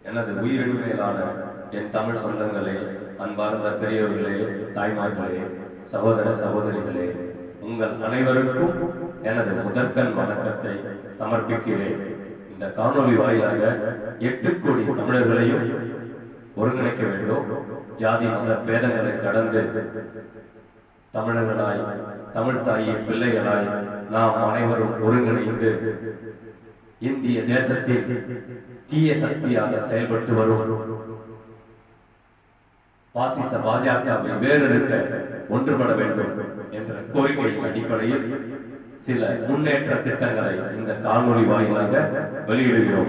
எனது உயிரின் மேலான என் தமிழ் சொந்தங்களே, அன்பார்ந்த பெரியவர்களே, தாய்மார்களே, சகோதர சகோதரிகளே, உங்கள் அனைவருக்கும் எனது முதற்கண் வணக்கத்தை சமர்ப்பிக்கிறேன். இந்த காணொலி வாயிலாக 8 கோடி தமிழர்களையும் ஒருங்கிணைக்க வேண்டும். ஜாதி மத பேதங்களை கடந்து தமிழர்களாய், தமிழ் தாயின் பிள்ளைகளாய் நாம் அனைவரும் ஒருங்கிணைந்து இந்திய தேசத்தில் தீய சக்தியாக செயல்பட்டு வரும் பாசிச பாஜகவை வேறெடுக்க ஒன்றுபட வேண்டும் என்ற கோரிக்கையின் அடிப்படையில் சில முன்னேற்ற திட்டங்களை இந்த காணொலி வாயிலாக வெளியிடுகிறோம்.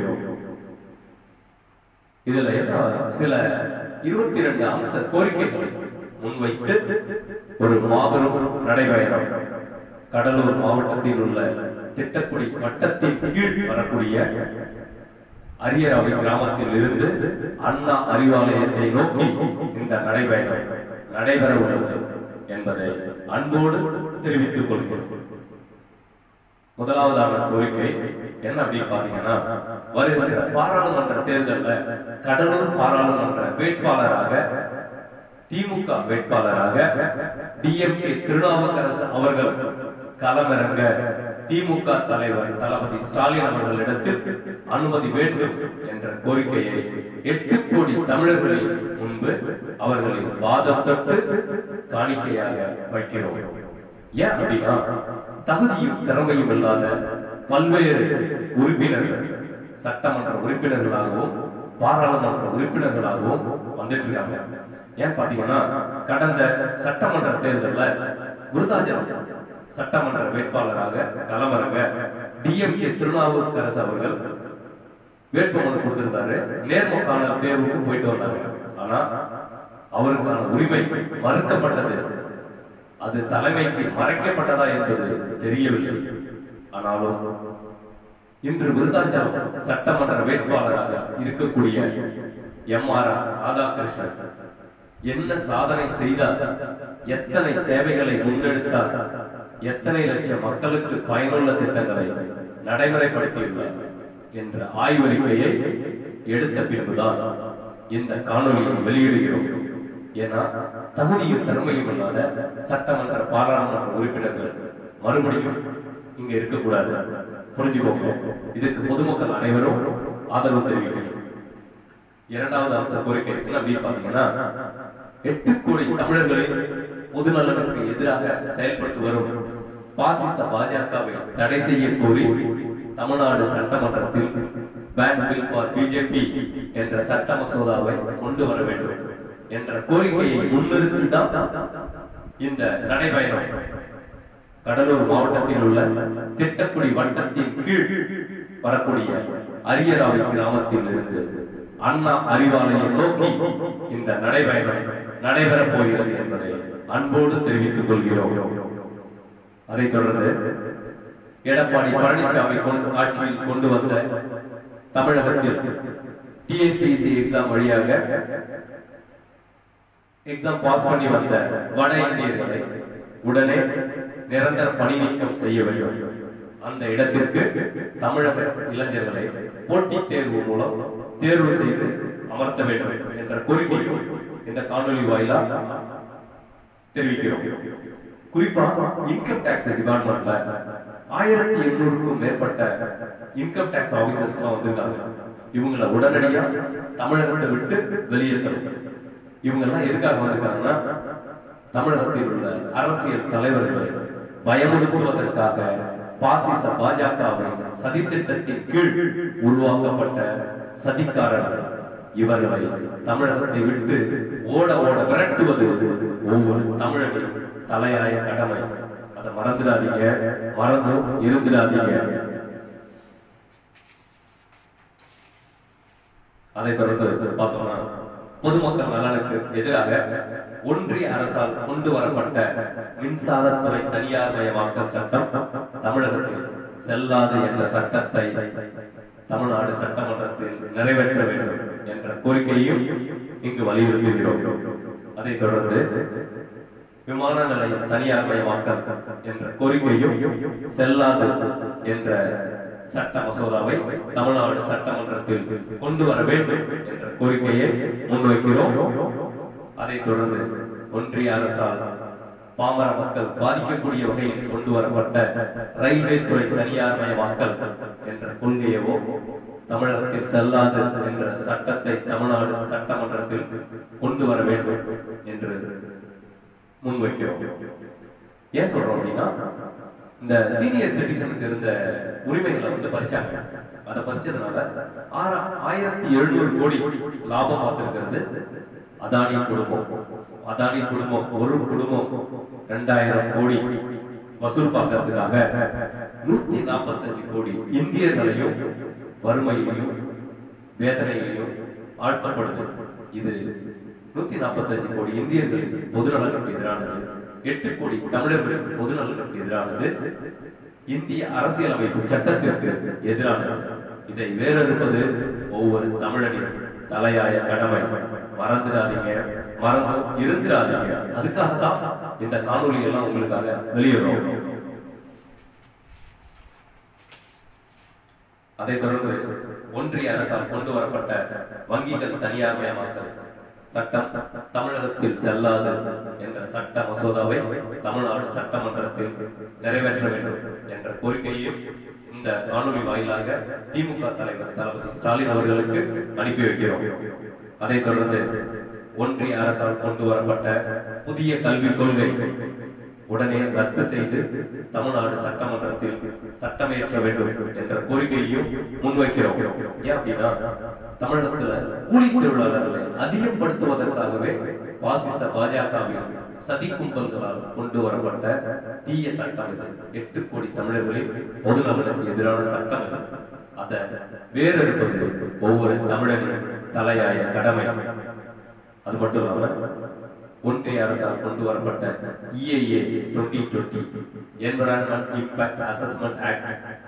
இதுல சில 22 அம்ச கோரிக்கைகளை முன்வைத்து ஒரு மாபெரும் நடைபயணம் கடலூர் மாவட்டத்தில் உள்ள திட்டக்குடி வட்டத்தின் கீழ் வரக்கூடிய அரியராவை கிராமத்தில் இருந்து அண்ணா அறிவாலயத்தை நோக்கி இந்த நடைபயணம் நடைபெற உள்ளது என்பதை அன்போடு தெரிவித்துக் கொள்கிறோம். முதலாவதான கோரிக்கை என்ன அப்படின்னு பாத்தீங்கன்னா, வருகிற பாராளுமன்ற தேர்தலில் கடலூர் பாராளுமன்ற வேட்பாளராக திமுக வேட்பாளராக டிஎம்கே திருநாவுக்கரசு அவர்கள் களமிறங்க திமுக தலைவர் தளபதி ஸ்டாலின் அவர்களிடத்தில் அனுமதி வேண்டும் என்ற கோரிக்கையை 8 கோடி தமிழர்களின் முன்பு அவர்களின் வாதம் தொட்டு காணிக்கையாக வைக்கிறோம். ஏன் அப்படின்னா, தகுதியும் திறமையும் இல்லாத பல்வேறு உறுப்பினர்கள் சட்டமன்ற உறுப்பினர்களாகவும் பாராளுமன்ற உறுப்பினர்களாகவும் வந்துட்டு இருக்காங்க. ஏன் பாத்தீங்கன்னா, கடந்த சட்டமன்ற தேர்தலில் விருதாச்சலம் சட்டமன்ற வேட்பாளராக களமிறங்க டிஎம்கே திருநாவுக்கரசு அவர்கள் வேட்புமனு கொடுத்திருந்தாரு. நேர்முகான தேர்வுக்கு போயிட்டு வந்தாங்க. ஆனா அவருக்கான உரிமை மறுக்கப்பட்டது. அது தலைமைக்கு மறைக்கப்பட்டதா என்பது தெரியவில்லை. ஆனாலும் இன்று விருதாச்சலம் சட்டமன்ற வேட்பாளராக இருக்கக்கூடிய எம்.ஆர். ராதாகிருஷ்ணன் என்ன சாதனை செய்தார், எத்தனை சேவைகளை முன்னெடுத்தார், எத்தனை லட்சம் மக்களுக்கு பயனுள்ள திட்டங்களை நடைமுறைப்படுத்தியுள்ளார் என்ற ஆய்வறிக்கையை எடுத்த பின்புதான் இந்த காணொலியை வெளியிடுகிறோம். ஏன்னா, தகுதியும் திறமையும் இல்லாத சட்டமன்ற பாராளுமன்ற உறுப்பினர்கள் மறுபடியும் இங்க இருக்கக்கூடாது. புரிஞ்சுக்கோங்க. இதுக்கு பொதுமக்கள் அனைவரும் ஆதரவு தெரிவிக்கணும். இரண்டாவது அம்ச கோரிக்கை என்ன அப்படின்னு பாத்தீங்கன்னா, 8 கோடி தமிழர்களின் பொதுநலனுக்கு எதிராக செயல்பட்டு வரும் பாசிச பாஜகவை தடை செய்ய கோரி தமிழ்நாடு சட்டமன்றத்தில் பேன் பில் ஃபார் பிஜேபி என்ற சட்ட மசோதாவை கொண்டு வர வேண்டும் என்ற கோரிக்கையை முன்னிறுத்தி தான் இந்த நடைபயணம் கடலூர் மாவட்டத்தில் உள்ள திட்டக்குடி வட்டத்தின் கீழ் வரக்கூடிய அரியராவை கிராமத்தில் இருந்து அண்ணா அறிவாலயம் நோக்கி இந்த நடைபயணம் நடைபெறப் போகிறது என்பதை அன்போடு தெரிவித்துக் கொள்கிறோம். அதைத் தொடர்ந்து எடப்பாடி பழனிசாமி ஆட்சியில் கொண்டு வந்த தமிழகத்தில் டிஎன்பிஎஸ்சி எக்ஸாம் வழியாக எக்ஸாம் பாஸ் பண்ணி வந்த வட இந்தியர்களை உடனே நிரந்தர பணி நீக்கம் செய்ய வேண்டும். அந்த இடத்திற்கு தமிழக இளைஞர்களை போட்டித் தேர்வு மூலம் தேர்வு செய்து அமர்த்த வேண்டும் என்ற கோரிக்கையும் இந்த காணொலி வாயிலாக தெரிவிக்கிறோம். குறிப்பா இன்கம் டாக்ஸ் டிபார்ட்மெண்ட்ல 1800க்கும் மேற்பட்ட இன்கம் டாக்ஸ் ஆபீசர்ஸ் எல்லாம் வந்திருக்காங்க. இவங்களை உடனடியா தமிழகத்தை விட்டு வெளியேற்றணும். இவங்க எல்லாம் எதுக்காக வந்திருக்காங்கன்னா, தமிழகத்தில் உள்ள அரசியல் தலைவர்களை பயமுறுத்துவதற்காக பாசிச பாஜகவின் சதித்திட்டத்தின் கீழ் உருவாக்கப்பட்ட சதிக்காரர்கள். இவர்களை தமிழகத்தை விட்டு ஓட ஓட விரட்டுவது ஒவ்வொரு தமிழனின் தலையாய கடமை. அதை மறந்துடாதீங்க, மறந்தும் இருந்துடாதீங்க. அதை தொடர்ந்து பார்த்தோம்னா, பொதுமக்கள் நலனுக்கு எதிராக ஒன்றிய அரசால் கொண்டு வரப்பட்ட மின்சாரத்துறை தனியார் மயமாக்கல் சட்டம் தமிழகத்தில் செல்லாது என்ற சட்டத்தை தமிழ்நாடு சட்டமன்றத்தில் நிறைவேற்ற வேண்டும் என்ற கோரிக்கையையும் இங்கு வலியுறுத்துகிறோம். அதைத் தொடர்ந்து விமான நிலையம் தனியார்மயமாக்கல் என்ற கோரிக்கையும் செல்லாது என்ற சட்ட மசோதாவை தமிழ்நாடு சட்டமன்றத்தில் கொண்டு வர வேண்டும் என்ற கோரிக்கையை முன்வைக்கிறோம். அதைத் தொடர்ந்து ஒன்றிய அரசால் பாமர மக்கள் பாதிக்கக்கூடிய வகையில் கொண்டு வரப்பட்ட ரயில்வே துறை தனியார்மயமாக்கல் என்ற கொள்கையவோ தமிழகத்தில் செல்லாது என்ற சட்டத்தை தமிழ்நாடு சட்டமன்றத்தில் கொண்டு வர வேண்டும் என்று முன்வைக்கிறோம். ஏன் சொல்றோம் அப்படின்னா, இந்த சீனியர் சிட்டிசனுக்கு இருந்த உரிமைகளை பறிச்சாங்க. அதை பறிச்சதுனால 1700 கோடி லாபம் பார்த்திருக்கிறது அதானி குடும்பம். அதானி குடும்பம் ஒரு குடும்பம் 2000 கோடி வசூல் பார்க்கறதுக்காக 145 கோடி இந்தியர்களையும் வறுமையிலையும் வேதனையிலையும் ஆழ்த்தப்படுது. இது 145 கோடி இந்தியர்களின் பொதுநலனுக்கு எதிரானது, 8 கோடி தமிழர்களின் பொதுநலனுக்கு எதிரானது, இந்திய அரசியலமைப்பு சட்டத்திற்கு எதிரானது. இதை வேறறுப்பது ஒவ்வொரு தமிழனின் தலையாய கடமை. மறந்துடாதீங்க, மறந்து இருந்துடாதீங்க. அதுக்காக தான் இந்த காணொலி எல்லாம் உங்களுக்காக வெளியிடுறோம். அதை தொடர்ந்து ஒன்றிய அரசால் கொண்டு வரப்பட்ட வங்கிகள் தனியார்மயமாக்கல் சட்டம் தமிழகத்தில் செல்லாது என்ற சட்ட மசோதாவை தமிழ்நாடு சட்டமன்றத்தில் நிறைவேற்ற வேண்டும் என்ற கோரிக்கையையும் இந்த காணொலி வாயிலாக திமுக தலைவர் தளபதி ஸ்டாலின் அவர்களுக்கு அனுப்பி வைக்கிறோம். அதைத் தொடர்ந்து ஒன்றிய அரசால் கொண்டு வரப்பட்ட புதிய கல்விக் கொள்கை உடனே ரத்து செய்து தமிழ்நாடு சட்டமன்றத்தில் சட்டமேற்ற வேண்டும் என்ற கோரிக்கையையும் முன்வைக்கிறோம். ஏன் அப்படின்னா, தமிழகத்துல கூலி தொழிலாளர்களை அதிகப்படுத்துவதற்காகவே பாசிச பாஜகவின் சதி கும்பல்களால் கொண்டு வரப்பட்ட தீய சட்டம் இது. 8 கோடி தமிழர்களின் பொதுநலனுக்கு எதிரான சட்டம் இது. அதை வேறறுப்பது ஒவ்வொரு தமிழனின் தலையாய கடமை. அது மட்டும் இல்லாம ஒன்றிய அரசால் கொண்டு வரப்பட்ட EIA 2020 environment impact assessment act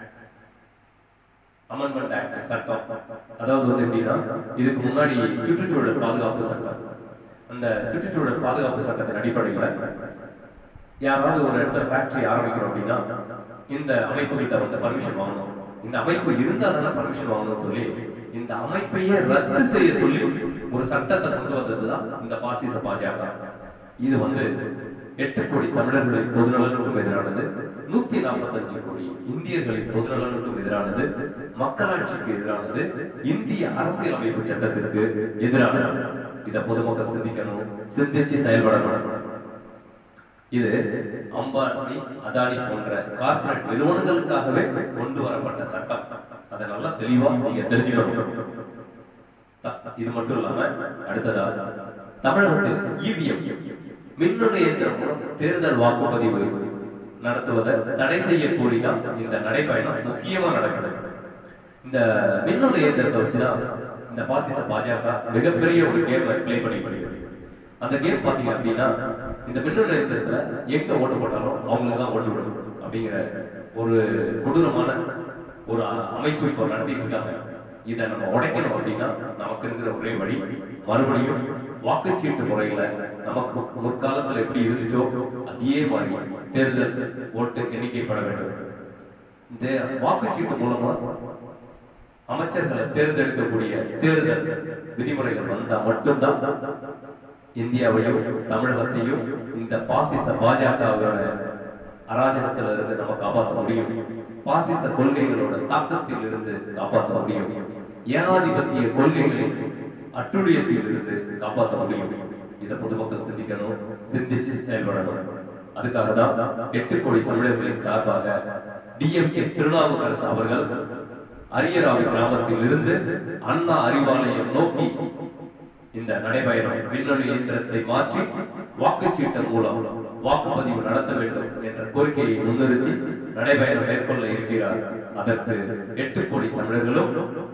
amendment act சட்டம். அதாவது எப்படின்னா, இதுக்கு முன்னாடி சுற்றுச்சூழல் பாதுகாப்பு சட்டம். அந்த சுற்றுச்சூழல் பாதுகாப்பு சட்டத்தின் அடிப்படையில் யாராவது ஒரு இடத்துல ஃபேக்டரி ஆரம்பிக்கிறோம் அப்படின்னா இந்த அமைப்புகிட்ட பர்மிஷன் வாங்கணும். இந்த அமைப்பு இருந்தால் பர்மிஷன் வாங்கணும்னு சொல்லி இந்த அமைப்பையே ரத்து செய்ய சொல்லி ஒரு சட்டத்தை கொண்டு வந்ததுதான் இந்த பாசிச பாஜக. இது 8 கோடி தமிழர்களின் பொதுநலனுக்கும் எதிரானது, 145 கோடி இந்தியர்களின் பொதுநலனுக்கும் எதிரானது, மக்களாட்சிக்கு எதிரானது, இந்திய அரசியலமைப்பு சட்டத்திற்கு எதிரானது. இதை பொதுமக்கள் சிந்திக்கணும், சிந்திச்சு செயல்படணும். இது அம்பானி அதானி போன்ற கார்ப்பரேட் நிறுவனங்களுக்காகவே கொண்டு வரப்பட்ட சட்டம். அதை நல்லா தெளிவா நீங்க தெரிஞ்சுக்கணும். இது மட்டும் இல்லாம அடுத்ததா தமிழகத்தில் EVM மின்னணு இயந்திரம் மூலம் தேர்தல் வாக்குப்பதிவு நடத்துவதை தடை செய்ய கோரிதான் இந்த நடைபயணம் முக்கியமா நடக்குது. இந்த மின்னணு இயந்திரத்தை வச்சுதான் இந்த பாசிச பாஜக மிகப்பெரிய ஒரு கேம் பிளே பண்ணிட்டு. அந்த கேம் பாத்தீங்க அப்படின்னா, இந்த மின்னணு இயந்திரத்துல எங்க ஓட்டு போட்டாலும் அவங்களுக்கு தான் ஓட்டு விடணும் அப்படிங்கிற ஒரு கொடூரமான ஒரு அமைப்பு இப்போ நடத்திட்டு இருக்காங்க. இதை நம்ம உடைக்கணும் அப்படின்னா நமக்கு இருக்கிற ஒரே வழி மறுபடியும் வாக்குச்சீட்டு முறையில நமக்கு முற்காலத்துல எப்படி இருந்துச்சோ அதே மாதிரி தேர்தல் ஓட்டு எண்ணிக்கைப்பட வேண்டும். இந்த வாக்குச்சீட்டு மூலமா அமைச்சர்களை தேர்ந்தெடுக்கக்கூடிய தேர்தல் விதிமுறைகள் வந்தா மட்டும்தான் இந்தியாவையும் தமிழகத்தையும் இந்த பாசிச பாஜகவோட அராஜகத்துல இருந்து நம்ம காப்பாற்ற முடியும். பாசிச கொள்கைகளோட தாக்கத்தில் இருந்து காப்பாற்ற முடியும். ஏகாதிபத்திய கொள்கைகளின் அட்டுழியத்தில் இருந்து காப்பாற்ற முடியும். இதை பொதுமக்கள் சிந்திக்கணும், சிந்திச்சு செயல்படணும். அதுக்காக தான் 8 கோடி தமிழர்களின் சார்பாக DMK திருநாவுக்கரசு அவர்கள் அரியராவி கிராமத்தில் இருந்து அண்ணா அறிவாலயம் நோக்கி இந்த நடைபயணம் மின்னணு இயந்திரத்தை மாற்றி வாக்குச்சீட்டு மூலம் வாக்குப்பதிவு நடத்த வேண்டும் என்ற கோரிக்கையை முன்னிறுத்தி நடைபயணம் மேற்கொள்ள இருக்கிறார். அதற்கு 8 கோடி தமிழர்களும்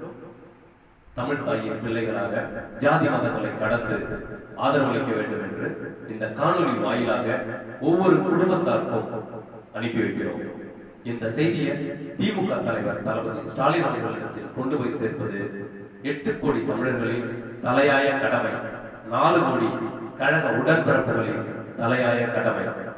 தமிழ் தாயின் பிள்ளைகளாக ஜாதி மதங்களை கடந்து ஆதரவளிக்க வேண்டும் என்று இந்த காணொலி வாயிலாக ஒவ்வொரு குடும்பத்தாருக்கும் அனுப்பி வைக்கிறோம். இந்த செய்தியை திமுக தலைவர் தளபதி ஸ்டாலின் அவர்களிடத்தில் கொண்டு போய் சேர்ப்பது 8 கோடி தமிழர்களின் தலையாய கடமை. 4 கோடி கழக உடன்பிறப்புகளின் தலையாய கடமை.